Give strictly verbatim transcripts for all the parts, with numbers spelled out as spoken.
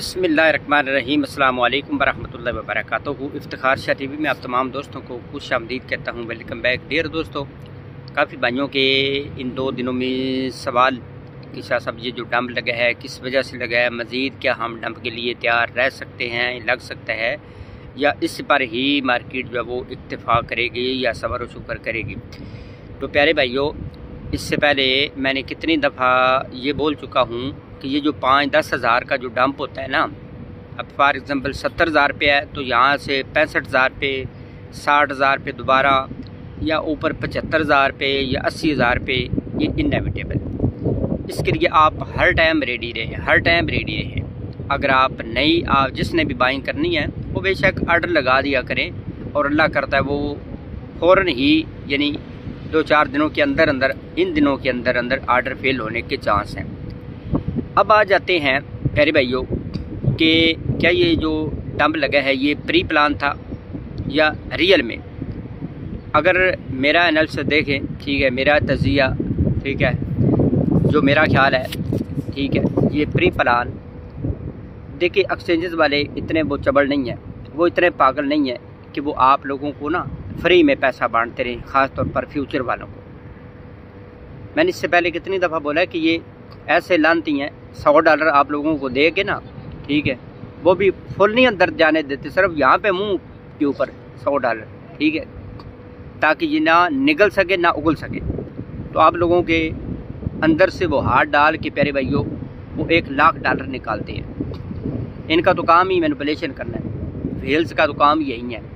बिस्मिल्लाहिर्रहमानिर्रहीम अस्सलाम वालेकुम वरहमतुल्लाहि वबरकातुहू। इफ्तिखार शाह टीवी में आप तमाम दोस्तों को खुश आमदीद कहता हूँ। वेलकम बैक डियर दोस्तों। काफ़ी भाइयों के इन दो दिनों में सवाल कि शाह साहब ये जो डंप लगा है किस वजह से लगा है, मज़ीद क्या हम डंप के लिए तैयार रह सकते हैं, लग सकता है, या इस पर ही मार्केट जो है वो इत्तेफा करेगी या सबर व शुक्र करेगी। तो प्यारे भाइयों, इससे पहले मैंने कितनी दफ़ा ये बोल चुका हूँ कि ये जो पाँच दस हज़ार का जो डंप होता है ना, अब फॉर एग्ज़ाम्पल सत्तर हज़ार रुपये है तो यहाँ से पैंसठ हज़ार रुपये, साठ हज़ार रुपये दोबारा, या ऊपर पचहत्तर हज़ार रुपये या अस्सी हज़ार रुपये, ये इनएविटेबल। इसके लिए आप हर टाइम रेडी रहें, हर टाइम रेडी रहें। अगर आप नई आप जिसने भी बाइंग करनी है वो बेशक आर्डर लगा दिया करें, और अल्लाह करता है वो फ़ौरन ही यानी दो चार दिनों के अंदर अंदर इन दिनों के अंदर अंदर आर्डर फेल होने के चांस हैं। अब आ जाते हैं प्यारे भाइयों कि क्या ये जो डंप लगा है ये प्री प्लान था या रियल में। अगर मेरा एनालिसिस देखें, ठीक है, मेरा तजिया, ठीक है, जो मेरा ख्याल है, ठीक है, ये प्री प्लान। देखिए एक्सचेंजेस वाले इतने वो चबड़ नहीं है, वो इतने पागल नहीं है कि वो आप लोगों को ना फ्री में पैसा बांटते रहें, ख़ास तौर पर फ्यूचर वालों को। मैंने इससे पहले कितनी दफ़ा बोला है कि ये ऐसे लानती हैं, सौ डॉलर आप लोगों को दे के ना, ठीक है, वो भी फुल नहीं अंदर जाने देते, सिर्फ यहाँ पे मुंह के ऊपर सौ डॉलर, ठीक है, ताकि ये ना निगल सके ना उगल सके। तो आप लोगों के अंदर से वो हाथ डाल के प्यारे भाइयों वो एक लाख डॉलर निकालते हैं। इनका तो काम ही मैनिपुलेशन करना है, वेल्स का तो काम यही है।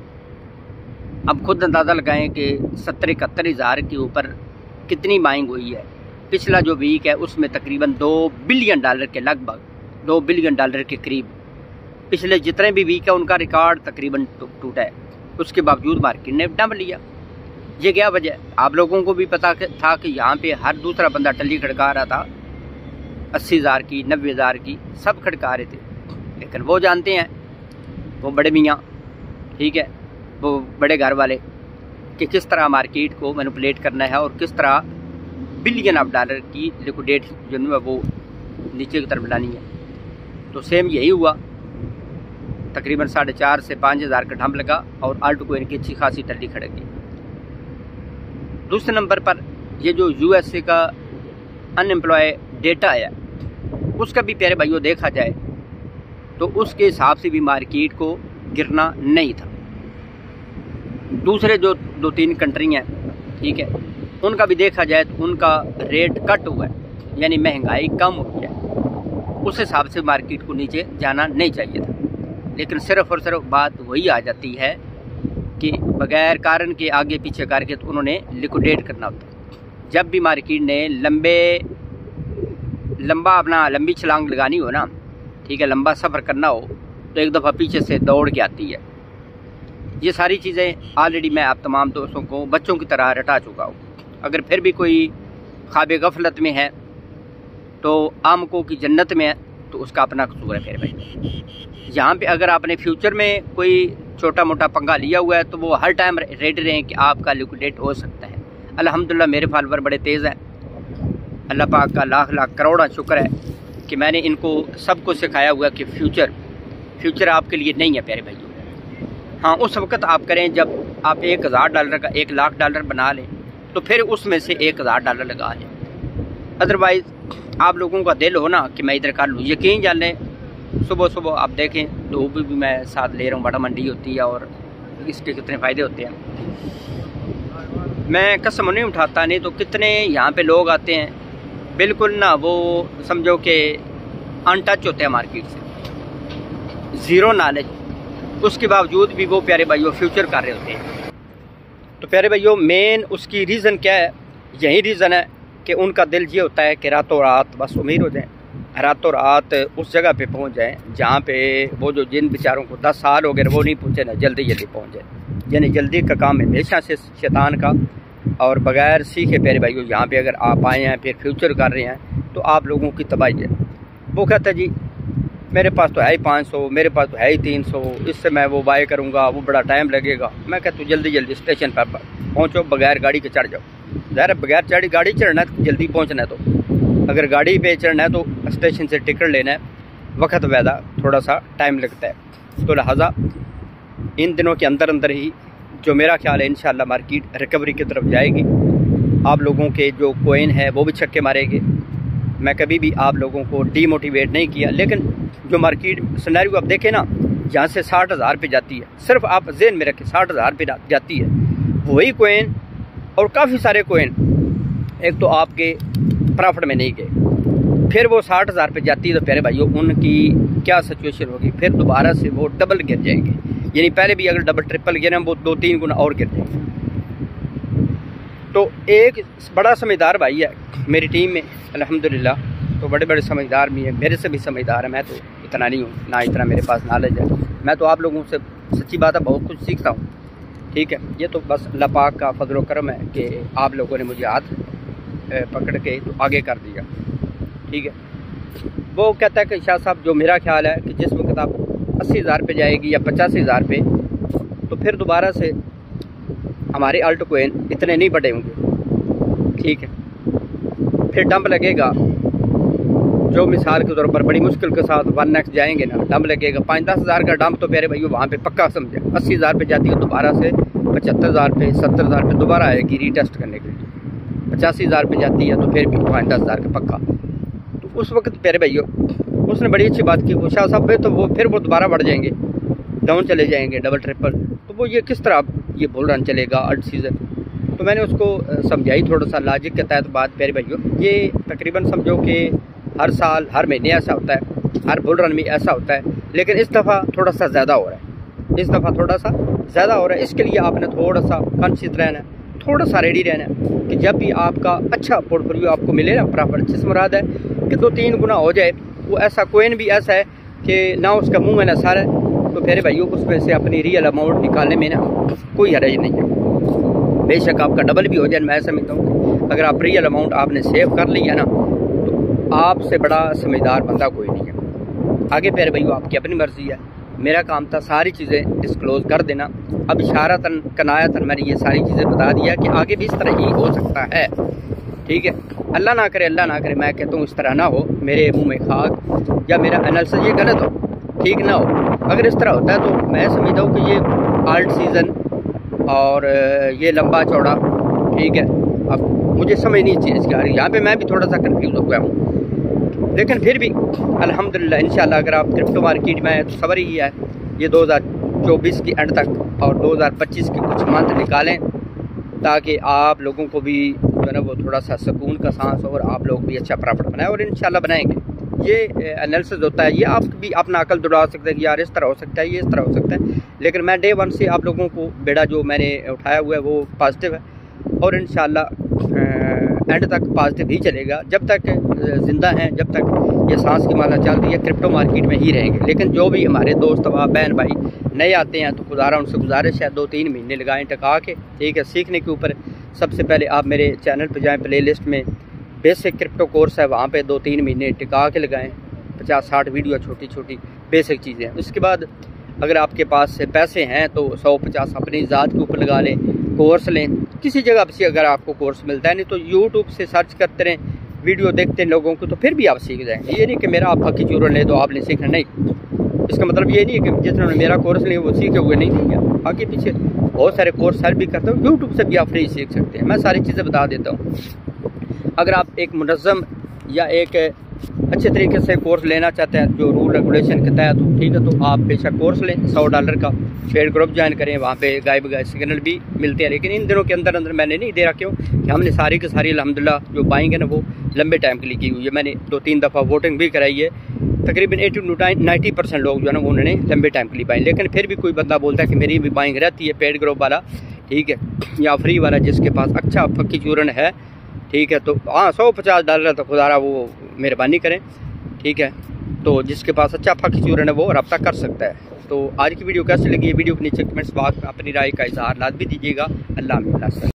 अब खुद अंदाज़ा लगाएं कि सत्तर इकहत्तर हज़ार के ऊपर कितनी बाइंग हुई है। पिछला जो वीक है उसमें तकरीबन दो बिलियन डॉलर के लगभग दो बिलियन डॉलर के करीब पिछले जितने भी वीक है उनका रिकॉर्ड तकरीबन टूटा है। उसके बावजूद मार्केट ने डंप लिया। ये क्या वजह? आप लोगों को भी पता था कि यहाँ पे हर दूसरा बंदा टल्ली खड़का रहा था, अस्सी हज़ार की, नब्बे हज़ार की, सब खड़का रहे थे। लेकिन वो जानते हैं, वो बड़े मियाँ, ठीक है, वो बड़े घर वाले, कि किस तरह मार्केट को मैनिपुलेट करना है और किस तरह बिलियन ऑफ डॉलर की लिक्विडेट जो है वो नीचे की तरफ लानी है। तो सेम यही हुआ, तकरीबन साढ़े चार से पाँच हज़ार का डंप लगा और आल्ट कोइन की अच्छी खासी टल्ली खड़क गई। दूसरे नंबर पर ये जो यूएसए का अनएम्प्लॉय डेटा है उसका भी प्यारे भाइयों देखा जाए तो उसके हिसाब से भी मार्केट को गिरना नहीं था। दूसरे जो दो तीन कंट्री हैं, ठीक है, उनका भी देखा जाए तो उनका रेट कट हुआ है, यानी महंगाई कम हुई है। उस हिसाब से मार्केट को नीचे जाना नहीं चाहिए था। लेकिन सिर्फ और सिर्फ बात वही आ जाती है कि बगैर कारण के आगे पीछे करके तो उन्होंने लिक्विडेट करना होता। जब भी मार्केट ने लंबे लंबा अपना लंबी छलांग लगानी हो ना, ठीक है, लंबा सफ़र करना हो, तो एक दफ़ा पीछे से दौड़ के आती है। ये सारी चीज़ें ऑलरेडी मैं आप तमाम दोस्तों को बच्चों की तरह रटा चुका हूँ। अगर फिर भी कोई ख्वाब गफलत में है तो आमकों की जन्नत में है तो उसका अपना कसूर है। फिर भाई यहाँ पे अगर आपने फ्यूचर में कोई छोटा मोटा पंगा लिया हुआ है तो वो हर टाइम रेडी रहें कि आपका लिक्विडेट हो सकता है। अल्हम्दुलिल्लाह मेरे फॉलोअर बड़े तेज़ हैं, अल्लाह पाक का लाख लाख करोड़ा शुक्र है कि मैंने इनको सबको सिखाया हुआ कि फ्यूचर फ्यूचर आपके लिए नहीं है प्यारे भाइयों। हाँ, उस वक्त आप करें जब आप एक हज़ार डॉलर का एक लाख डॉलर बना लें तो फिर उसमें से एक हज़ार डॉलर लगा लें। अदरवाइज़ आप लोगों का दिल हो ना कि मैं इधर कर लूँ, यकीन जान लें सुबह सुबह आप देखें धूप भी मैं साथ ले रहा हूँ, बड़ा मंडी होती है और इसके कितने फ़ायदे होते हैं। मैं कसम नहीं उठाता, नहीं तो कितने यहाँ पे लोग आते हैं बिल्कुल ना वो समझो कि अनटच होते हैं मार्केट से, ज़ीरो नॉलेज, उसके बावजूद भी वो प्यारे भाइयों फ्यूचर कर रहे होते हैं। तो प्यारे भाइयों मेन उसकी रीज़न क्या है? यही रीज़न है कि उनका दिल ये होता है कि रातों रात बस उम्मीद हो जाए, रातों रात उस जगह पे पहुंच जाएं जहाँ पे वो जो जिन बेचारों को दस साल हो गए वो नहीं पहुँचे ना, जल्दी जल्दी पहुँच जाए। यानी जल्दी का काम है हमेशा से शैतान का, और बग़ैर सीखे प्यारे भाइयों यहाँ पे अगर आप आए हैं फिर फ्यूचर कर रहे हैं तो आप लोगों की तबाही है। वो कहता है जी मेरे पास तो है ही पाँच सौ, मेरे पास तो है ही तीन सौ, इससे मैं वो बाय करूँगा, वो बड़ा टाइम लगेगा। मैं कहता हूँ जल्दी जल्दी स्टेशन पर पहुँचो, बगैर गाड़ी के चढ़ जाओ। ज़ाहिर बगैर चढ़ी गाड़ी चढ़ना है तो जल्दी पहुँचना है, तो अगर गाड़ी पे चढ़ना है तो स्टेशन से टिकट लेना है, वक्त ज़्यादा थोड़ा सा टाइम लगता है। तो लिहाजा इन दिनों के अंदर अंदर ही जो मेरा ख्याल है इंशाल्लाह मार्केट रिकवरी की तरफ जाएगी। आप लोगों के जो कोइन है वो भी छक्के मारेंगे। मैं कभी भी आप लोगों को डीमोटिवेट नहीं किया, लेकिन जो मार्केट सिनेरियो आप देखें ना, यहाँ से साठ हज़ार पे जाती है, सिर्फ आप जेहन में रखें साठ हज़ार पे जाती है वही कोइन, और काफ़ी सारे कोइन एक तो आपके प्रॉफिट में नहीं गए, फिर वो साठ हज़ार पे जाती है तो प्यारे भाइयों उनकी क्या सिचुएशन होगी, फिर दोबारा से वो डबल गिर जाएंगे। यानी पहले भी अगर डबल ट्रिपल गिरे वो दो तीन गुना और गिर जाएंगे। तो एक बड़ा समझदार भाई है मेरी टीम में अल्हम्दुलिल्लाह, तो बड़े बड़े समझदार भी हैं, मेरे से भी समझदार है। मैं तो इतना नहीं हूँ, ना इतना मेरे पास नॉलेज है। मैं तो आप लोगों से सच्ची बात है बहुत कुछ सीखता हूँ, ठीक है। ये तो बस अल्लाह पाक का फजल व करम है कि आप लोगों ने मुझे हाथ पकड़ के तो आगे कर दिया, ठीक है। वो कहता है कि शाह साहब जो मेरा ख्याल है कि जिस वक्त आप अस्सी हज़ार पे जाएगी या पचासी हज़ार पे, तो फिर दोबारा से हमारे अल्ट कोइन इतने नहीं बढ़े होंगे, ठीक है। फिर डंप लगेगा, जो मिसाल के तौर पर बड़ी मुश्किल के साथ वन नेक्स्ट जाएंगे ना, डंप लगेगा पाँच दस हज़ार का डंप, तो प्यारे भाइयों वहाँ पे पक्का समझे। अस्सी हज़ार पे जाती है दोबारा से पचहत्तर हज़ार पे सत्तर हज़ार पे दोबारा आएगी रीटेस्ट करने के लिए। पचासी हज़ार पे जाती है तो फिर भी पाँच दस हज़ार का पक्का। तो उस वक्त प्यारे भाइयों उसने बड़ी अच्छी बात की, वो शाह साहब पे तो वो फिर वो दोबारा बढ़ जाएंगे, डाउन चले जाएंगे डबल ट्रिपल। तो वो ये किस तरह ये बुल रन चलेगा अल्ट सीज़न। तो मैंने उसको समझाई थोड़ा सा लॉजिक के तहत बात प्यारे भाइयों। ये तकरीबन समझो कि हर साल हर महीने ऐसा होता है, हर बुल रन में ऐसा होता है, लेकिन इस दफ़ा थोड़ा सा ज़्यादा हो रहा है, इस दफ़ा थोड़ा सा ज़्यादा हो रहा है। इसके लिए आपने थोड़ा सा कॉन्शियस रहना है, थोड़ा सा रेडी रहना है कि जब भी आपका अच्छा पोर्टफोलियो आपको मिले ना प्रॉफिट, जिस मुराद है कि दो तीन गुना हो जाए, वो ऐसा कोइन भी ऐसा है कि ना उसका मुँह है ना सारा है, तो फिर भाइयों उसमें से अपनी रियल अमाउंट निकालने में ना कोई हर्ज नहीं है। बेशक आपका डबल भी हो जाए, मैं समझता हूँ अगर आप रियल अमाउंट आपने सेव कर लिया ना, तो आपसे बड़ा समझदार बंदा कोई नहीं है। आगे फिर भाइयों आपकी अपनी मर्जी है, मेरा काम था सारी चीज़ें डिस्क्लोज़ कर देना। अब इशारतन कनायतन मैंने ये सारी चीज़ें बता दिया कि आगे भी इस तरह ही हो सकता है, ठीक है। अल्लाह ना करे, अल्लाह ना करे, मैं कहता हूँ इस तरह ना हो, मेरे मुँह में खाक या मेरा एनालिसिस ये गलत हो, ठीक ना हो। अगर इस तरह होता है तो मैं समझता हूँ कि ये आल्ट सीज़न और ये लंबा चौड़ा, ठीक है। अब मुझे समझ नहीं चाहिए इसकी आ रही, यहाँ पे मैं भी थोड़ा सा कंफ्यूज हो गया हूँ, लेकिन फिर भी अल्हम्दुलिल्लाह इंशाल्लाह अगर आप क्रिप्टो मार्केट में तो सबर ही है ये दो हज़ार चौबीस की एंड तक और दो हज़ार पच्चीस के कुछ मंथ निकालें, ताकि आप लोगों को भी जो है ना वो थोड़ा सा सुकून का सांस हो और आप लोग भी अच्छा प्रॉफिट बनाएं, और इंशाल्लाह बनाएंगे। ये एनालिसिस होता है, ये आप भी अपना अकल दौड़ा सकते हैं कि यार इस तरह हो सकता है, ये इस तरह हो सकता है, लेकिन मैं डे वन से आप लोगों को बेड़ा जो मैंने उठाया हुआ है वो पॉजिटिव है, और इंशाल्लाह एंड तक पॉजिटिव ही चलेगा। जब तक ज़िंदा हैं, जब तक ये सांस की माला चल रही है, क्रिप्टो मार्केट में ही रहेंगे। लेकिन जो भी हमारे दोस्त बहन भाई नए आते हैं तो गुजारा उनसे गुजारिश है दो तीन महीने लगाएं टका के, ठीक है। सीखने के ऊपर सबसे पहले आप मेरे चैनल पर जाएँ, प्ले लिस्ट में बेसिक क्रिप्टो कोर्स है, वहाँ पे दो तीन महीने टिका के लगाएं, पचास साठ वीडियो छोटी छोटी बेसिक चीज़ें हैं। उसके बाद अगर आपके पास से पैसे हैं तो सौ पचास अपनी ज़ात के ऊपर लगा लें, कोर्स लें किसी जगह से, अगर आपको कोर्स मिलता है, नहीं तो यूट्यूब से सर्च करते रहें, वीडियो देखते हैं लोगों को, तो फिर भी आप सीख जाएंगे। ये नहीं कि मेरा आप हकी चूरन ले तो आपने सीखना, नहीं, इसका मतलब ये नहीं है कि जिन्होंने मेरा कोर्स लिया वो सीखे हुए नहीं लिया। आगे पीछे बहुत सारे कोर्स हर भी करता हूँ, यूट्यूब से भी आप फ्री सीख सकते हैं, मैं सारी चीज़ें बता देता हूँ। अगर आप एक मुनज़्ज़म या एक अच्छे तरीके से कोर्स लेना चाहते हैं जो रूल रेगुलेशन के तहत हो, ठीक है, तो आप बेशक कोर्स लें, सौ डॉलर का शेयर ग्रुप ज्वाइन करें, वहाँ पे गाय बगाए सिग्नल भी मिलते हैं। लेकिन इन दिनों के अंदर अंदर मैंने नहीं दे रहा, क्यों कि हमने सारी की सारी अल्हम्दुलिल्लाह जो बाइंग है ना वो लंबे टाइम के लिए की हुई है। मैंने दो तीन दफ़ा वोटिंग भी कराई है, तकरीबन एटी टू नाइन्टी परसेंट लोग जो है ना उन्होंने लंबे टाइम के लिए बाइंग। लेकिन फिर भी कोई बंदा बोलता है कि मेरी भी बाइंग रहती है पेड ग्रुप वाला, ठीक है, या फ्री वाला जिसके पास अच्छा पक्की चूरन है, ठीक है, तो हाँ सौ पचास डॉलर तो खुदारा वो मेहरबानी करें, ठीक है। तो जिसके पास अच्छा पक्की चूरन है वो रब्ता कर सकता है। तो आज की वीडियो कैसी लगी, वीडियो के नीचे कमेंट्स बॉक्स में अपनी राय का इजहार लाजमी दीजिएगा। अल्लाह हाफ़िज़।